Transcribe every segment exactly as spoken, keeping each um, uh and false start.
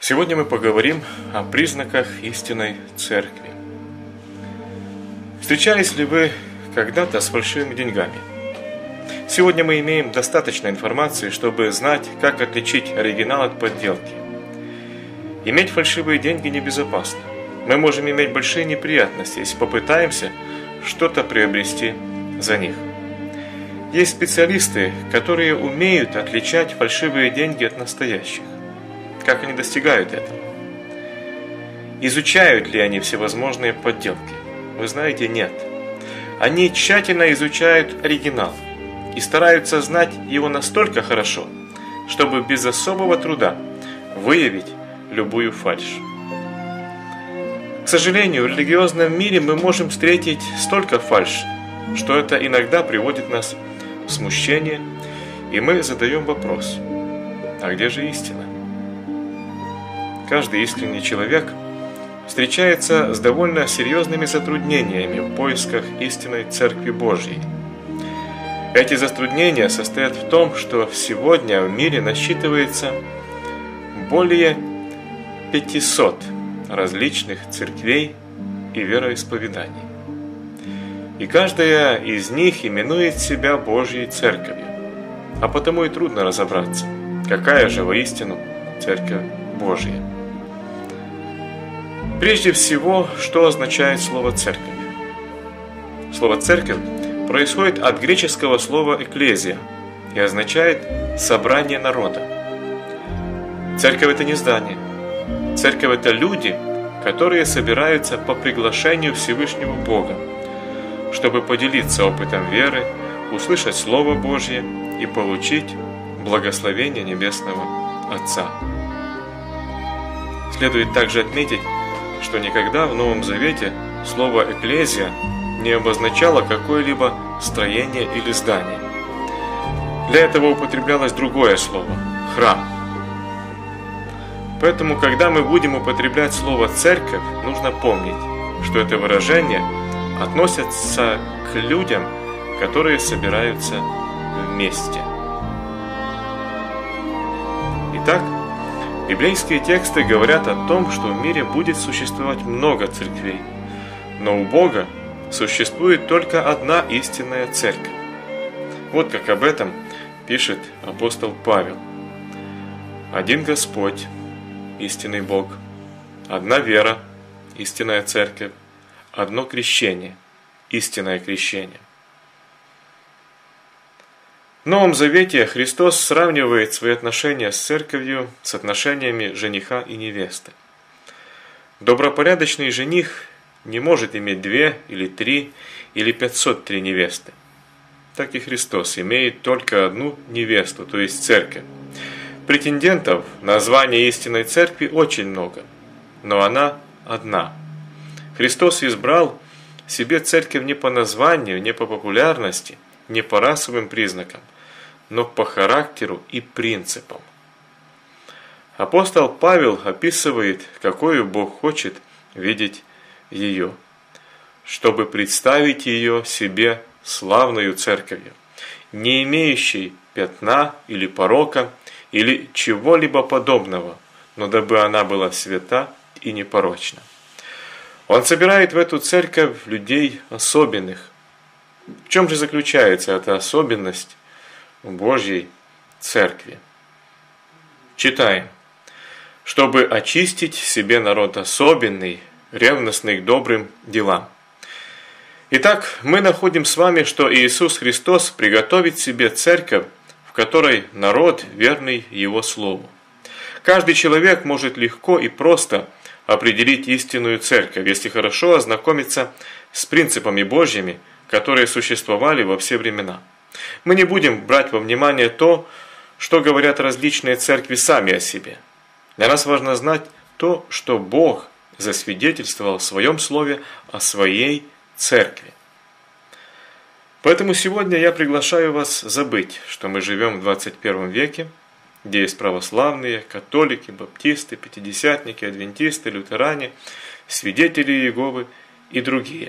Сегодня мы поговорим о признаках истинной церкви. Встречались ли вы когда-то с фальшивыми деньгами? Сегодня мы имеем достаточно информации, чтобы знать, как отличить оригинал от подделки. Иметь фальшивые деньги небезопасно. Мы можем иметь большие неприятности, если попытаемся что-то приобрести за них. Есть специалисты, которые умеют отличать фальшивые деньги от настоящих. Как они достигают этого? Изучают ли они всевозможные подделки? Вы знаете, нет. Они тщательно изучают оригинал и стараются знать его настолько хорошо, чтобы без особого труда выявить любую фальшь. К сожалению, в религиозном мире мы можем встретить столько фальши, что это иногда приводит нас в смущение, и мы задаем вопрос: а где же истина? Каждый искренний человек встречается с довольно серьезными затруднениями в поисках истинной Церкви Божьей. Эти затруднения состоят в том, что сегодня в мире насчитывается более пятисот различных церквей и вероисповеданий. И каждая из них именует себя Божьей Церковью, а потому и трудно разобраться, какая же воистину Церковь Божья. Прежде всего, что означает слово «церковь»? Слово «церковь» происходит от греческого слова «экклезия» и означает «собрание народа». Церковь – это не здание. Церковь – это люди, которые собираются по приглашению Всевышнего Бога, чтобы поделиться опытом веры, услышать Слово Божье и получить благословение Небесного Отца. Следует также отметить, что никогда в Новом Завете слово «экклезия» не обозначало какое-либо строение или здание. Для этого употреблялось другое слово – «храм». Поэтому, когда мы будем употреблять слово «церковь», нужно помнить, что это выражение относится к людям, которые собираются вместе. Итак, библейские тексты говорят о том, что в мире будет существовать много церквей, но у Бога существует только одна истинная церковь. Вот как об этом пишет апостол Павел. Один Господь, истинный Бог, одна вера, истинная церковь, одно крещение, истинное крещение. В Новом Завете Христос сравнивает свои отношения с церковью с отношениями жениха и невесты. Добропорядочный жених не может иметь две или три или пятьсот три невесты. Так и Христос имеет только одну невесту, то есть церковь. Претендентов на звание истинной церкви очень много, но она одна. Христос избрал себе церковь не по названию, не по популярности, не по расовым признакам, но по характеру и принципам. Апостол Павел описывает, какую Бог хочет видеть ее, чтобы представить ее себе славную церковью, не имеющей пятна или порока, или чего-либо подобного, но дабы она была свята и непорочна. Он собирает в эту церковь людей особенных. В чем же заключается эта особенность в Божьей церкви? Читаем. Чтобы очистить себе народ особенный, ревностный к добрым делам. Итак, мы находим с вами, что Иисус Христос приготовит себе церковь, в которой народ верный Его Слову. Каждый человек может легко и просто определить истинную церковь, если хорошо ознакомиться с принципами Божьими, которые существовали во все времена. Мы не будем брать во внимание то, что говорят различные церкви сами о себе. Для нас важно знать то, что Бог засвидетельствовал в Своем Слове о Своей церкви. Поэтому сегодня я приглашаю вас забыть, что мы живем в двадцать первом веке, где есть православные, католики, баптисты, пятидесятники, адвентисты, лютеране, свидетели Иеговы и другие.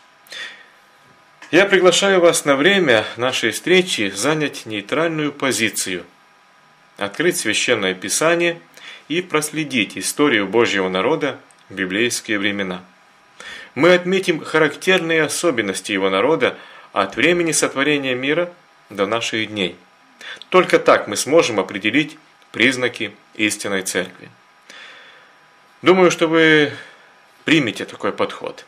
Я приглашаю вас на время нашей встречи занять нейтральную позицию, открыть Священное Писание и проследить историю Божьего народа в библейские времена. Мы отметим характерные особенности его народа от времени сотворения мира до наших дней. Только так мы сможем определить признаки истинной церкви. Думаю, что вы примете такой подход.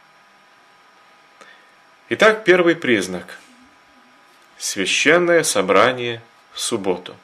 Итак, первый признак. Священное собрание в субботу.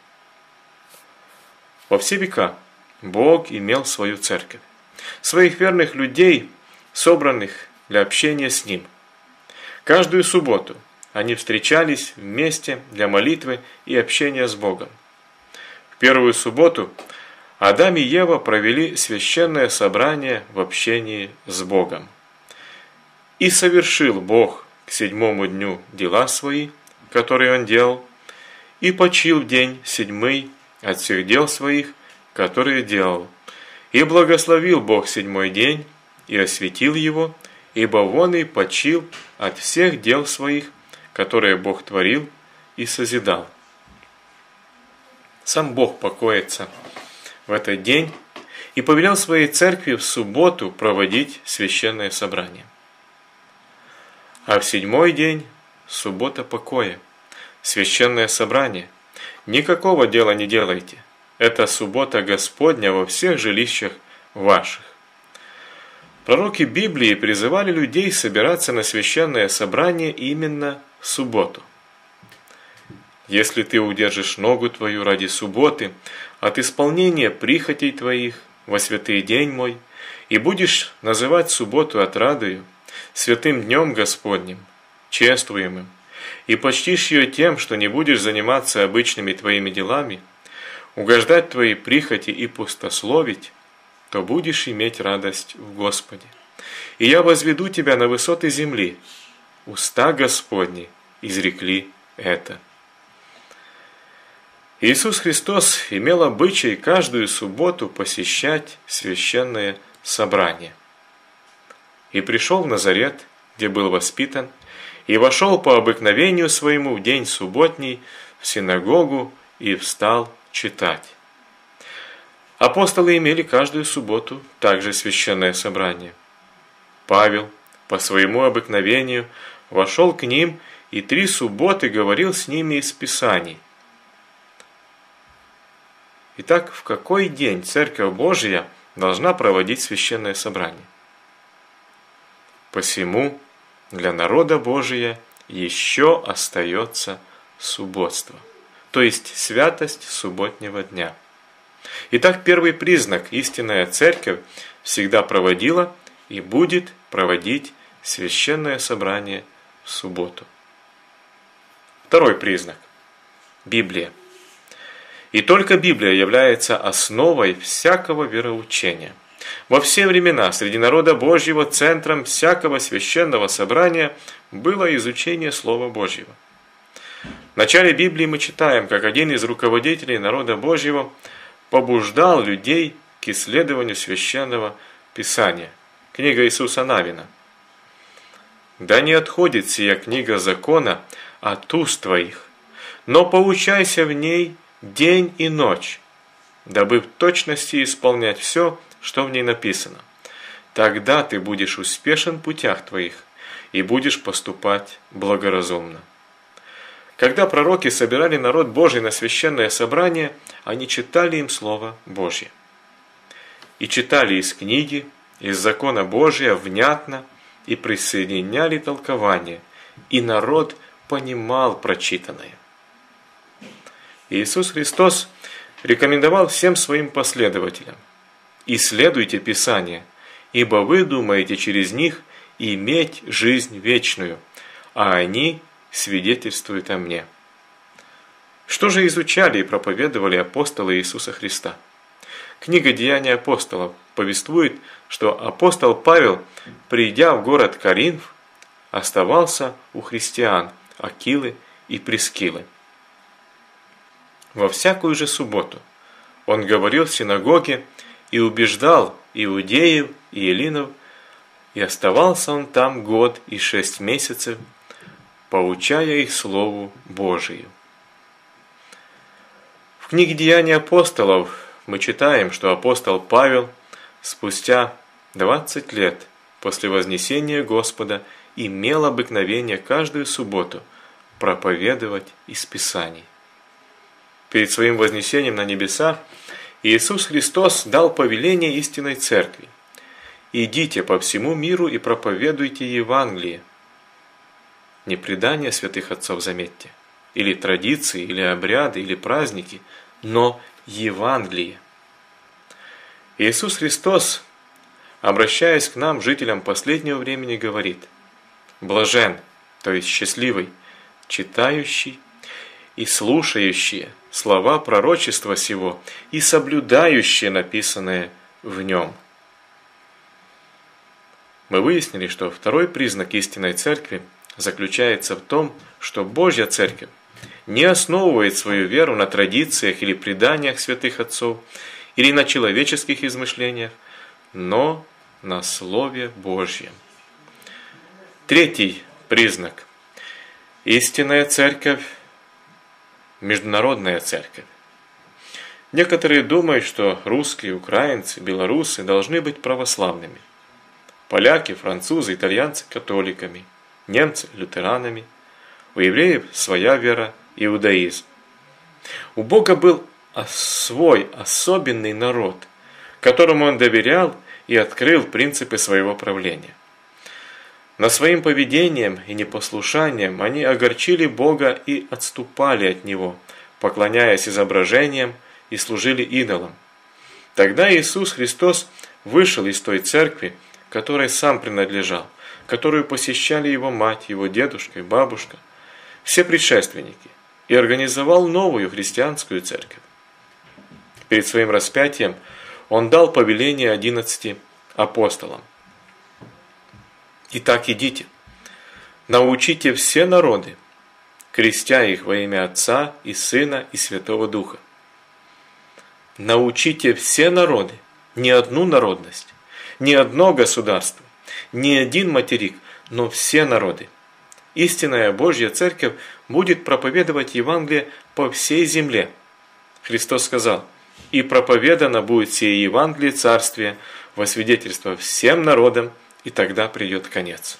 Во все века Бог имел свою церковь, своих верных людей, собранных для общения с Ним. Каждую субботу они встречались вместе для молитвы и общения с Богом. В первую субботу Адам и Ева провели священное собрание в общении с Богом. «И совершил Бог к седьмому дню дела свои, которые Он делал, и почил в день седьмый от всех дел своих, которые делал. И благословил Бог седьмой день, и осветил его, ибо вон и почил от всех дел своих, которые Бог творил и созидал». Сам Бог покоится в этот день и повелел своей церкви в субботу проводить священное собрание. А в седьмой день суббота покоя, священное собрание. Никакого дела не делайте. Это суббота Господня во всех жилищах ваших. Пророки Библии призывали людей собираться на священное собрание именно в субботу. «Если ты удержишь ногу твою ради субботы от исполнения прихотей твоих во святый день мой, и будешь называть субботу отрадою, святым днем Господним, чествуемым, и почтишь ее тем, что не будешь заниматься обычными твоими делами, угождать твои прихоти и пустословить, то будешь иметь радость в Господе. И я возведу тебя на высоты земли. Уста Господни изрекли это». Иисус Христос имел обычай каждую субботу посещать священное собрание. «И пришел в Назарет, где был воспитан, и вошел по обыкновению своему в день субботний в синагогу и встал читать». Апостолы имели каждую субботу также священное собрание. Павел по своему обыкновению вошел к ним и три субботы говорил с ними из Писаний. Итак, в какой день Церковь Божия должна проводить священное собрание? Посему для народа Божия еще остается субботство, то есть святость субботнего дня. Итак, первый признак: истинная Церковь всегда проводила и будет проводить священное собрание в субботу. Второй признак – Библия. И только Библия является основой всякого вероучения. Во все времена среди народа Божьего центром всякого священного собрания было изучение Слова Божьего. В начале Библии мы читаем, как один из руководителей народа Божьего побуждал людей к исследованию священного Писания. Книга Иисуса Навина. «Да не отходит сия книга закона от уст твоих, но поучайся в ней день и ночь, дабы в точности исполнять все, что в ней написано. Тогда ты будешь успешен в путях твоих и будешь поступать благоразумно». Когда пророки собирали народ Божий на священное собрание, они читали им Слово Божье. И читали из книги, из закона Божия внятно, и присоединяли толкование, и народ понимал прочитанное. Иисус Христос рекомендовал всем своим последователям: «Исследуйте Писания, ибо вы думаете через них иметь жизнь вечную, а они свидетельствуют о мне». Что же изучали и проповедовали апостолы Иисуса Христа? Книга «Деяния апостолов» повествует, что апостол Павел, придя в город Коринф, оставался у христиан Акилы и Прискилы. Во всякую же субботу он говорил в синагоге и убеждал иудеев и эллинов, и оставался он там год и шесть месяцев, поучая их Слову Божию. В книге «Деяния апостолов» мы читаем, что апостол Павел спустя двадцать лет после вознесения Господа имел обыкновение каждую субботу проповедовать из Писаний. Перед своим вознесением на небеса Иисус Христос дал повеление истинной церкви: «Идите по всему миру и проповедуйте Евангелие». Не предания святых отцов, заметьте, или традиции, или обряды, или праздники, но Евангелие. Иисус Христос, обращаясь к нам, жителям последнего времени, говорит: «Блажен», то есть счастливый, читающий и слушающие слова пророчества сего и соблюдающие написанное в нем». Мы выяснили, что второй признак истинной церкви заключается в том, что Божья церковь не основывает свою веру на традициях или преданиях святых отцов или на человеческих измышлениях, но на Слове Божьем. Третий признак. Истинная церковь – международная церковь. Некоторые думают, что русские, украинцы, белорусы должны быть православными, поляки, французы, итальянцы – католиками, немцы – лютеранами, у евреев своя вера – иудаизм. У Бога был свой особенный народ, которому Он доверял и открыл принципы своего правления. Но своим поведением и непослушанием они огорчили Бога и отступали от Него, поклоняясь изображениям и служили идолам. Тогда Иисус Христос вышел из той церкви, которой сам принадлежал, которую посещали Его мать, Его дедушка и бабушка, все предшественники, и организовал новую христианскую церковь. Перед своим распятием Он дал повеление одиннадцати апостолам: «Итак, идите, научите все народы, крестя их во имя Отца и Сына и Святого Духа». Научите все народы, не одну народность, не одно государство, не один материк, но все народы. Истинная Божья Церковь будет проповедовать Евангелие по всей земле. Христос сказал: «И проповедано будет сие Евангелие Царствия во свидетельство всем народам, и тогда придет конец».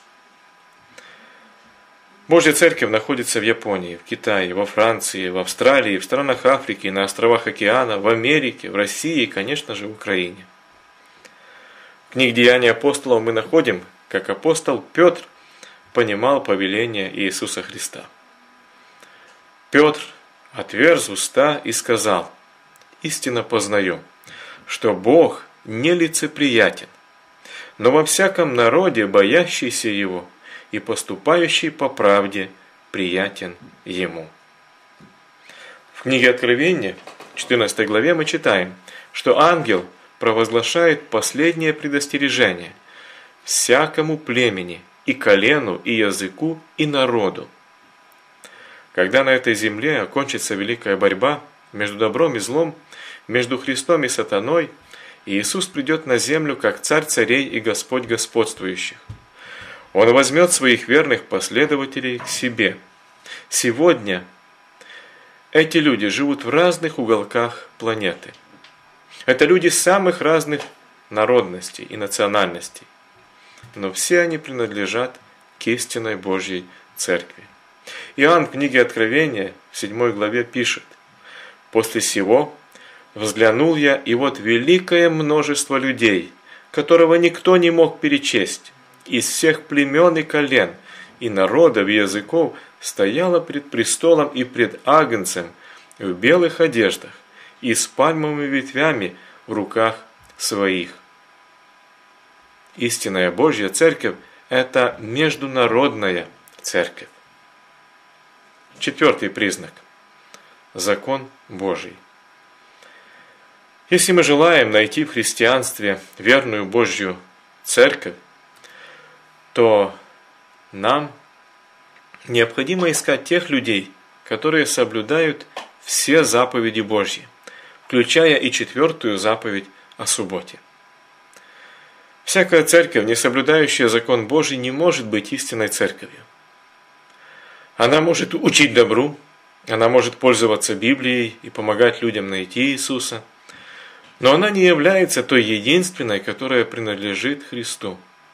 Божья Церковь находится в Японии, в Китае, во Франции, в Австралии, в странах Африки, на островах океана, в Америке, в России и, конечно же, в Украине. В книге «Деяния апостолов» мы находим, как апостол Петр понимал повеление Иисуса Христа. Петр отверз уста и сказал: «Истинно познаю, что Бог нелицеприятен, но во всяком народе боящийся Его и поступающий по правде приятен Ему». В книге Откровения, четырнадцатой главе, мы читаем, что ангел провозглашает последнее предостережение всякому племени, и колену, и языку, и народу. Когда на этой земле окончится великая борьба между добром и злом, между Христом и сатаной, Иисус придет на землю как Царь царей и Господь господствующих. Он возьмет своих верных последователей к себе. Сегодня эти люди живут в разных уголках планеты. Это люди самых разных народностей и национальностей. Но все они принадлежат к истинной Божьей Церкви. Иоанн в книге Откровения в седьмой главе пишет: «После сего взглянул я, и вот великое множество людей, которого никто не мог перечесть, из всех племен и колен, и народов, и языков, стояло пред престолом и пред Агнцем в белых одеждах и с пальмовыми ветвями в руках своих». Истинная Божья Церковь – это международная церковь. Четвертый признак – закон Божий. Если мы желаем найти в христианстве верную Божью Церковь, то нам необходимо искать тех людей, которые соблюдают все заповеди Божьи, включая и четвертую заповедь о субботе. Всякая церковь, не соблюдающая закон Божий, не может быть истинной церковью. Она может учить добру, она может пользоваться Библией и помогать людям найти Иисуса, Но она не является той единственной, которая принадлежит Христу.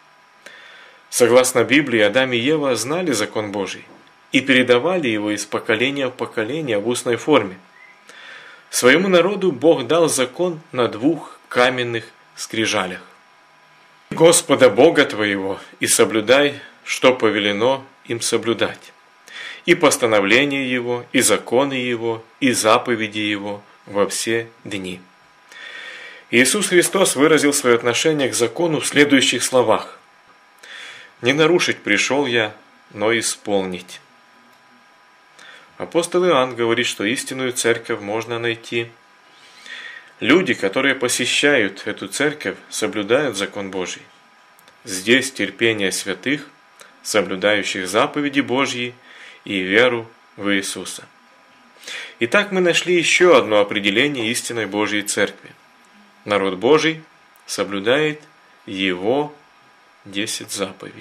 Согласно Библии, Адам и Ева знали закон Божий и передавали его из поколения в поколение в устной форме. Своему народу Бог дал закон на двух каменных скрижалях. «Господа Бога твоего, и соблюдай, что повелено им соблюдать, и постановления Его, и законы Его, и заповеди Его во все дни». Иисус Христос выразил свое отношение к закону в следующих словах: «Не нарушить пришел я, но исполнить». Апостол Иоанн говорит, что истинную церковь можно найти. Люди, которые посещают эту церковь, соблюдают закон Божий. Здесь терпение святых, соблюдающих заповеди Божьи и веру в Иисуса. Итак, мы нашли еще одно определение истинной Божьей церкви. Народ Божий соблюдает Его десять заповедей.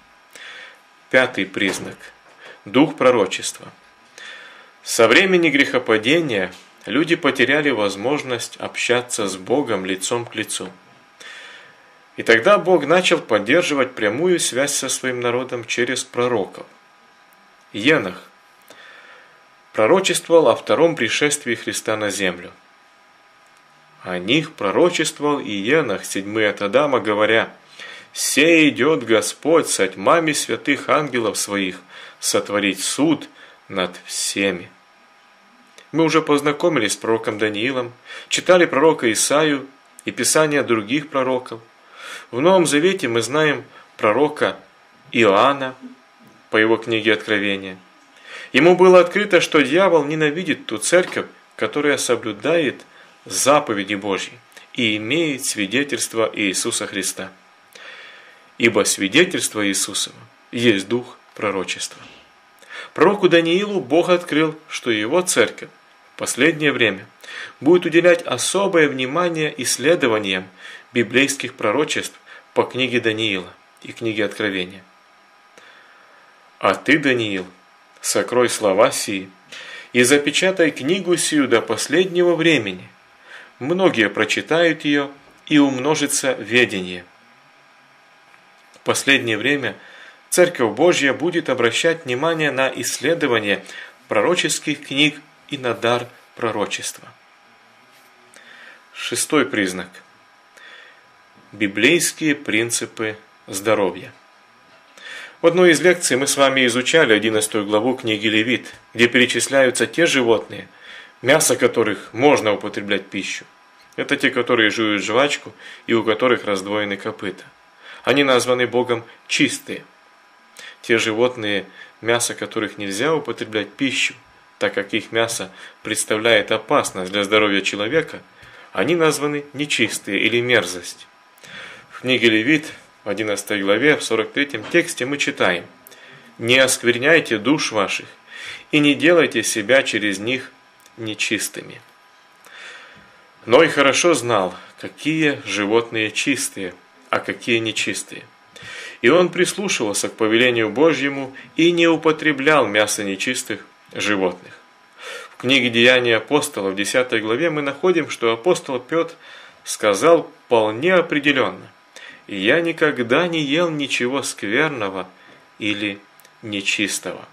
Пятый признак – дух пророчества. Со времени грехопадения люди потеряли возможность общаться с Богом лицом к лицу. И тогда Бог начал поддерживать прямую связь со своим народом через пророков. Енох пророчествовал о втором пришествии Христа на землю. О них пророчествовал и Енох, седьмый от Адама, говоря: «Се идет Господь со тьмами святых ангелов своих сотворить суд над всеми». Мы уже познакомились с пророком Даниилом, читали пророка Исаию и писания других пророков. В Новом Завете мы знаем пророка Иоанна по его книге Откровения. Ему было открыто, что дьявол ненавидит ту церковь, которая соблюдает заповеди Божьи и имеет свидетельство Иисуса Христа. Ибо свидетельство Иисусова есть дух пророчества. Пророку Даниилу Бог открыл, что его церковь в последнее время будет уделять особое внимание исследованиям библейских пророчеств по книге Даниила и книге Откровения. «А ты, Даниил, сокрой слова сии и запечатай книгу сию до последнего времени. Многие прочитают ее, и умножится ведение». В последнее время Церковь Божья будет обращать внимание на исследование пророческих книг и на дар пророчества. Шестой признак. Библейские принципы здоровья. В одной из лекций мы с вами изучали одиннадцатую главу книги Левит, где перечисляются те животные, мясо которых можно употреблять в пищу. Это те, которые жуют жвачку и у которых раздвоены копыта. Они названы Богом чистые. Те животные, мясо которых нельзя употреблять в пищу, так как их мясо представляет опасность для здоровья человека, они названы нечистые или мерзость. В книге Левит, в одиннадцатой главе, в сорок третьем тексте мы читаем: «Не оскверняйте душ ваших, и не делайте себя через них нечистыми». Ной хорошо знал, какие животные чистые, а какие нечистые. И он прислушивался к повелению Божьему и не употреблял мясо нечистых животных. В книге «Деяния апостолов» в десятой главе мы находим, что апостол Петр сказал вполне определенно: «Я никогда не ел ничего скверного или нечистого».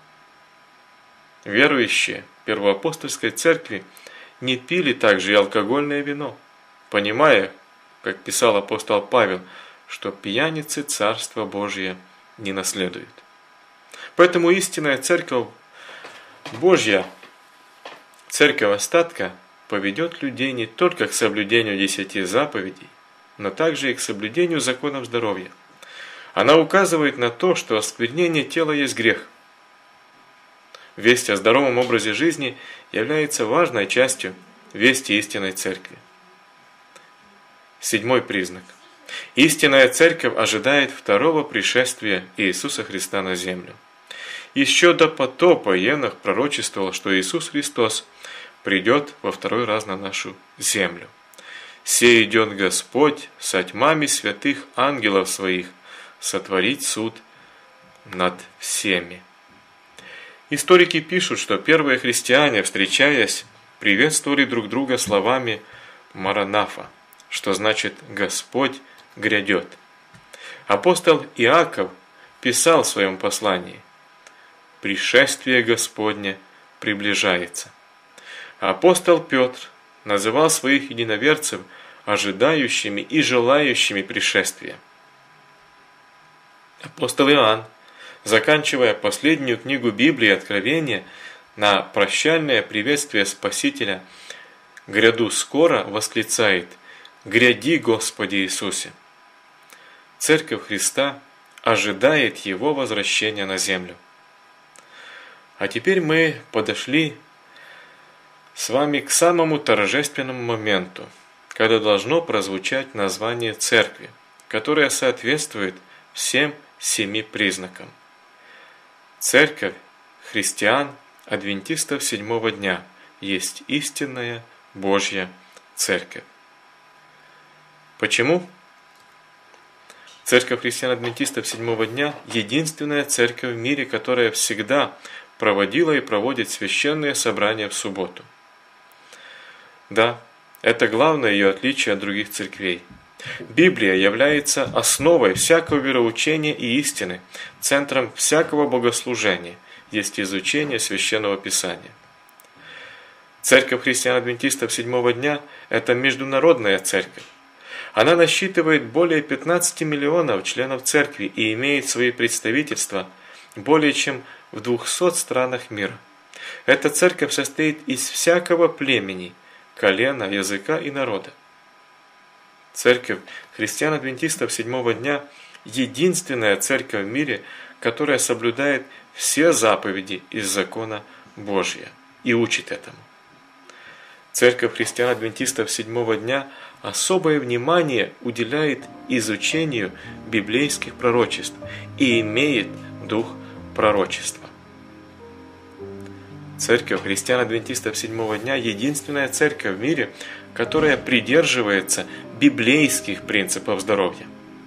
Верующие первоапостольской церкви не пили также и алкогольное вино, понимая, как писал апостол Павел, что пьяницы Царство Божие не наследуют. Поэтому истинная Церковь Божья, Церковь остатка, поведет людей не только к соблюдению десяти заповедей, но также и к соблюдению законов здоровья. Она указывает на то, что осквернение тела есть грех. Весть о здоровом образе жизни является важной частью вести истинной Церкви. Седьмой признак. Истинная Церковь ожидает второго пришествия Иисуса Христа на землю. Еще до потопа Енох пророчествовал, что Иисус Христос придет во второй раз на нашу землю. «Се идет Господь со тьмами святых ангелов своих сотворить суд над всеми». Историки пишут, что первые христиане, встречаясь, приветствовали друг друга словами «Маранафа», что значит «Господь грядет». Апостол Иаков писал в своем послании: «Пришествие Господне приближается». Апостол Петр называл своих единоверцев ожидающими и желающими пришествия. Апостол Иоанн, заканчивая последнюю книгу Библии Откровения, на прощальное приветствие Спасителя «Гряду скоро» восклицает: «Гряди, Господи Иисусе!» Церковь Христа ожидает Его возвращения на землю. А теперь мы подошли с вами к самому торжественному моменту, когда должно прозвучать название церкви, которое соответствует всем семи признакам. Церковь христиан, адвентистов седьмого дня, есть истинная Божья церковь. Почему? Церковь христиан-адвентистов седьмого дня – единственная церковь в мире, которая всегда проводила и проводит священные собрания в субботу. Да, это главное ее отличие от других церквей. Библия является основой всякого вероучения и истины, центром всякого богослужения, есть изучение Священного Писания. Церковь христиан-адвентистов седьмого дня – это международная церковь. Она насчитывает более пятнадцати миллионов членов церкви и имеет свои представительства более чем в двухсот странах мира. Эта церковь состоит из всякого племени, колена, языка и народа. Церковь христиан-адвентистов седьмого дня – единственная церковь в мире, которая соблюдает все заповеди из закона Божия и учит этому. Церковь христиан-адвентистов седьмого дня особое внимание уделяет изучению библейских пророчеств и имеет дух пророчества. Церковь христиан-адвентистов седьмого дня – единственная церковь в мире, которая придерживается библейских принципов здоровья.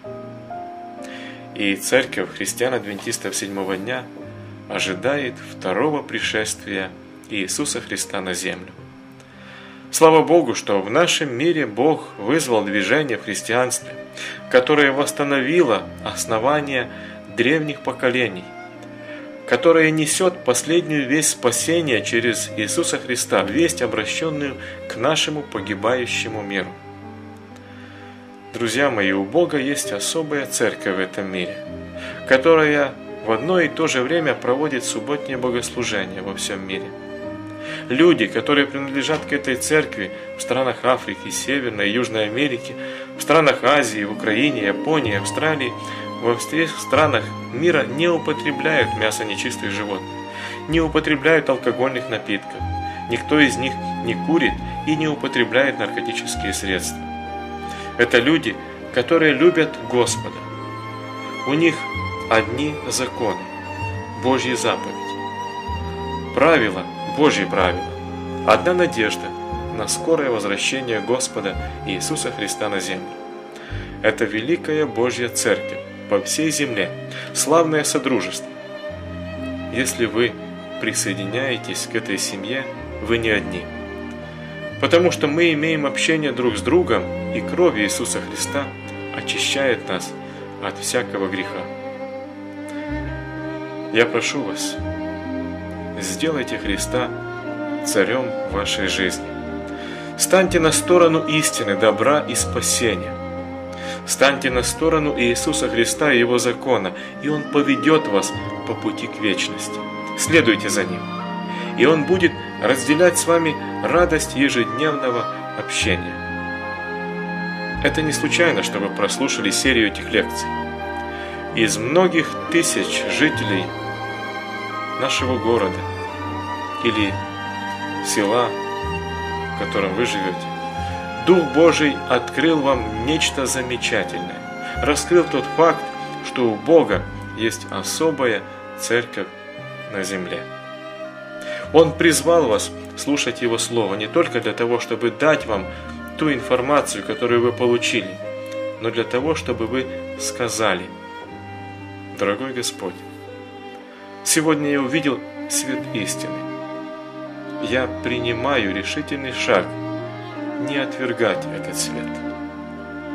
И церковь христиан-адвентистов седьмого дня ожидает второго пришествия Иисуса Христа на землю. Слава Богу, что в нашем мире Бог вызвал движение в христианстве, которое восстановило основания древних поколений, которое несет последнюю весть спасения через Иисуса Христа, весть, обращенную к нашему погибающему миру. Друзья мои, у Бога есть особая церковь в этом мире, которая в одно и то же время проводит субботнее богослужение во всем мире. Люди, которые принадлежат к этой церкви в странах Африки, Северной и Южной Америки, в странах Азии, в Украине, Японии, Австралии, во всех странах мира не употребляют мясо нечистых животных, не употребляют алкогольных напитков, никто из них не курит и не употребляет наркотические средства. Это люди, которые любят Господа. У них одни законы, Божьи заповеди, правила, Божьи правила, одна надежда на скорое возвращение Господа Иисуса Христа на землю. Это великая Божья Церковь по всей земле, славное содружество. Если вы присоединяетесь к этой семье, вы не одни, потому что мы имеем общение друг с другом, и кровь Иисуса Христа очищает нас от всякого греха. Я прошу вас, сделайте Христа царем вашей жизни. Станьте на сторону истины, добра и спасения. Станьте на сторону Иисуса Христа и Его закона, и Он поведет вас по пути к вечности. Следуйте за Ним, и Он будет разделять с вами радость ежедневного общения. Это не случайно, что вы прослушали серию этих лекций. Из многих тысяч жителей нашего города или села, в котором вы живете, Дух Божий открыл вам нечто замечательное, раскрыл тот факт, что у Бога есть особая церковь на земле. Он призвал вас слушать Его Слово не только для того, чтобы дать вам ту информацию, которую вы получили, но для того, чтобы вы сказали: «Дорогой Господь, сегодня я увидел свет истины. Я принимаю решительный шаг не отвергать этот свет.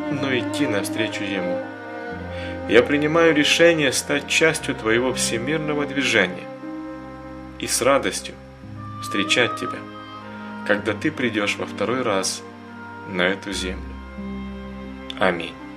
но идти навстречу Ему. Я принимаю решение стать частью Твоего всемирного движения и с радостью встречать Тебя, когда Ты придешь во второй раз на эту землю. Аминь.